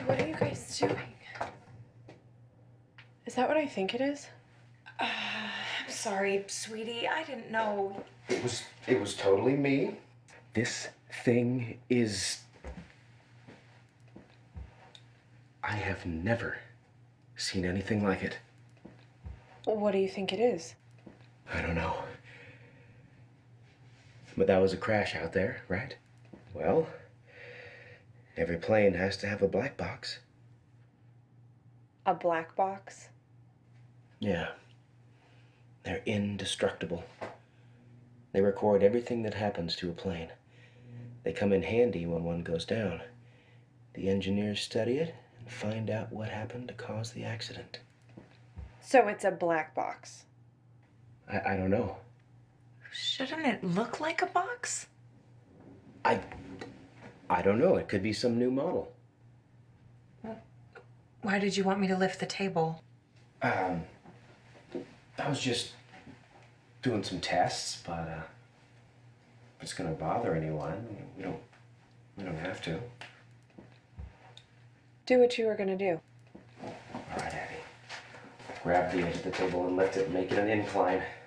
What are you guys doing? Is that what I think it is? I'm sorry, sweetie. I didn't know. It was totally me. This thing is... I have never seen anything like it. What do you think it is? I don't know. But that was a crash out there, right? Well, every plane has to have a black box. A black box? Yeah. They're indestructible. They record everything that happens to a plane. They come in handy when one goes down. The engineers study it and find out what happened to cause the accident. So it's a black box. I don't know. Shouldn't it look like a box? I don't know. It could be some new model. Why did you want me to lift the table? I was just doing some tests, but if it's gonna bother anyone, we don't have to. Do what you were gonna do. All right, Abby. Grab the edge of the table and lift it, and make it an incline.